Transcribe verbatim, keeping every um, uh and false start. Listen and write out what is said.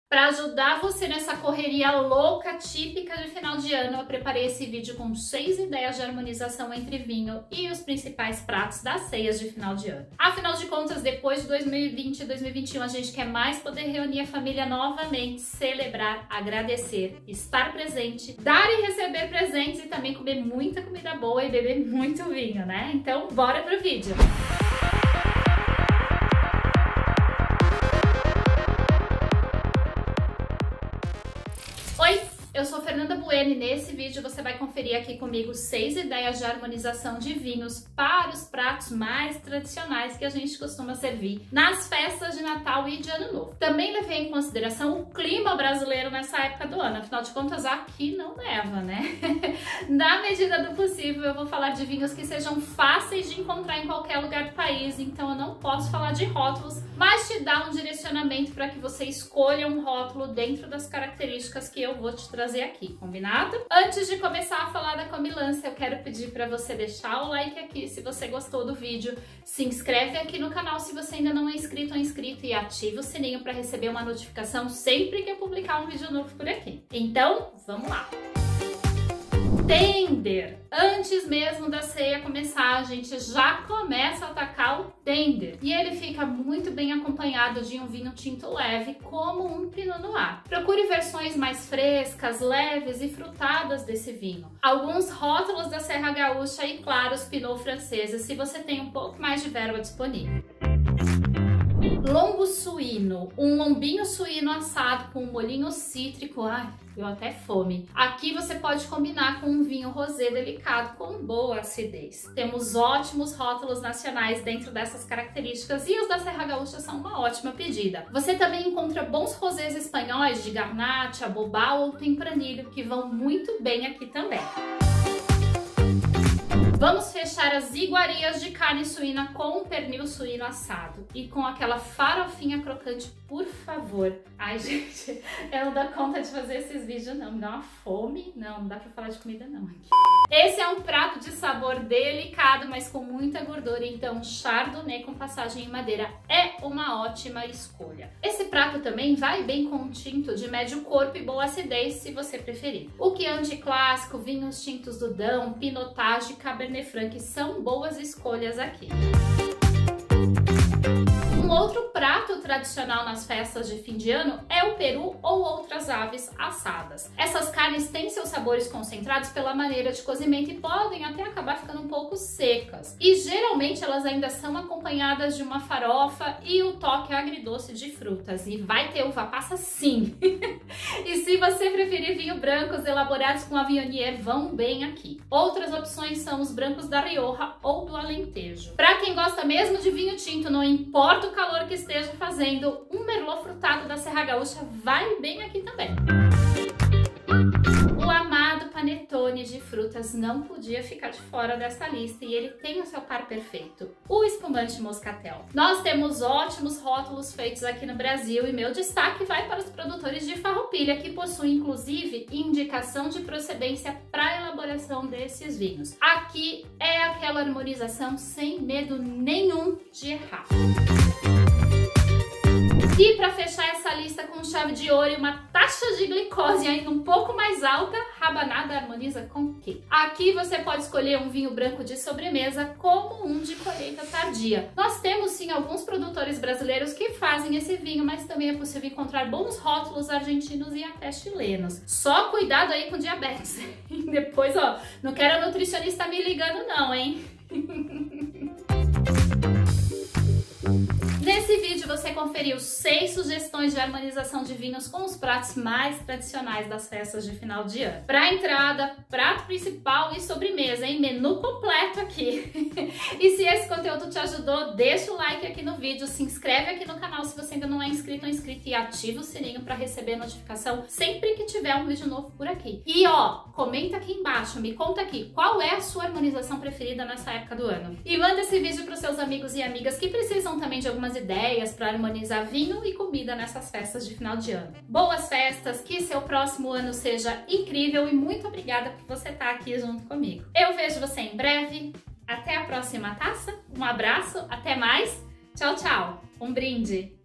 Para ajudar você nessa correria louca, típica de final de ano, eu preparei esse vídeo com seis ideias de harmonização entre vinho e os principais pratos das ceias de final de ano. Afinal de contas, depois de dois mil e vinte e dois mil e vinte e um, a gente quer mais poder reunir a família novamente, celebrar, agradecer, estar presente, dar e receber presentes e também comer muita comida boa e beber muito vinho, né? Então, bora pro vídeo! Oi, eu sou Fernanda Bueno e nesse vídeo você vai conferir aqui comigo seis ideias de harmonização de vinhos para os pratos mais tradicionais que a gente costuma servir nas festas de Natal e de Ano Novo. Também levei em consideração o clima brasileiro nessa época do ano, afinal de contas aqui não neva, né? Na medida do possível eu vou falar de vinhos que sejam fáceis de encontrar em qualquer lugar do país, então eu não posso falar de rótulos, mas te dar um direcionamento para que você escolha um rótulo dentro das características que eu vou te trazer aqui, combinado? Antes de começar a falar da comilança, eu quero pedir para você deixar o like aqui se você gostou do vídeo, se inscreve aqui no canal se você ainda não é inscrito ou inscrito e ativa o sininho para receber uma notificação sempre que eu publicar um vídeo novo por aqui. Então, vamos lá! Tender. Antes mesmo da ceia começar, a gente já começa a atacar o tender. E ele fica muito bem acompanhado de um vinho tinto leve, como um Pinot Noir. Procure versões mais frescas, leves e frutadas desse vinho. Alguns rótulos da Serra Gaúcha e, claro, os Pinot franceses, se você tem um pouco mais de verba disponível. Lombo suíno, um lombinho suíno assado com um molhinho cítrico, ai, deu até fome. Aqui você pode combinar com um vinho rosé delicado com boa acidez. Temos ótimos rótulos nacionais dentro dessas características e os da Serra Gaúcha são uma ótima pedida. Você também encontra bons rosés espanhóis de Garnacha, Bobal ou Tempranillo que vão muito bem aqui também. Vamos fechar as iguarias de carne suína com um pernil suíno assado e com aquela farofinha crocante, por favor. Ai, gente, eu não dou conta de fazer esses vídeos, não. Me dá uma fome. Não, não dá pra falar de comida, não. Esse é um prato de sabor delicado, mas com muita gordura, então chardonnay com passagem em madeira é uma ótima escolha. Esse prato também vai bem com um tinto de médio corpo e boa acidez, se você preferir. O Chianti clássico, vinhos tintos do Dão, Pinotage e Cabernet Franc são boas escolhas aqui. Um outro prato tradicional nas festas de fim de ano é o peru ou outras aves assadas. Essas carnes têm seus sabores concentrados pela maneira de cozimento e podem até acabar ficando um pouco secas. E geralmente elas ainda são acompanhadas de uma farofa e o toque agridoce de frutas. E vai ter uva passa sim! E se você preferir vinho brancos elaborados com Avignonier, vão bem aqui. Outras opções são os brancos da Rioja ou do Alentejo. Para quem gosta mesmo de vinho tinto, não importa o calor que esteja fazendo, um merlot frutado da Serra Gaúcha vai bem aqui também. O amado panetone de frutas não podia ficar de fora dessa lista e ele tem o seu par perfeito, o espumante moscatel. Nós temos ótimos rótulos feitos aqui no Brasil e meu destaque vai para os produtores de farroupilha, que possuem inclusive indicação de procedência para a elaboração desses vinhos. Aqui é aquela harmonização sem medo nenhum de errar. E para fechar essa lista com chave de ouro e uma taxa de glicose ainda um pouco mais alta, rabanada harmoniza com o quê? Aqui você pode escolher um vinho branco de sobremesa como um de colheita tardia. Nós temos sim alguns produtores brasileiros que fazem esse vinho, mas também é possível encontrar bons rótulos argentinos e até chilenos. Só cuidado aí com diabetes. Depois, ó, não quero nutricionista me ligando não, hein? Nesse vídeo você conferiu seis sugestões de harmonização de vinhos com os pratos mais tradicionais das festas de final de ano. Para entrada, prato principal e sobremesa, hein? Menu completo aqui. E se esse conteúdo te ajudou, deixa o like aqui no vídeo, se inscreve aqui no canal se você ainda não é inscrito ou inscrito e ativa o sininho para receber a notificação sempre que tiver um vídeo novo por aqui. E ó, comenta aqui embaixo, me conta aqui qual é a sua harmonização preferida nessa época do ano. E manda esse vídeo para os seus amigos e amigas que precisam também de algumas ideias para harmonizar vinho e comida nessas festas de final de ano. Boas festas, que seu próximo ano seja incrível e muito obrigada por você estar aqui junto comigo. Eu vejo você em breve, até a próxima taça, um abraço, até mais, tchau, tchau, um brinde!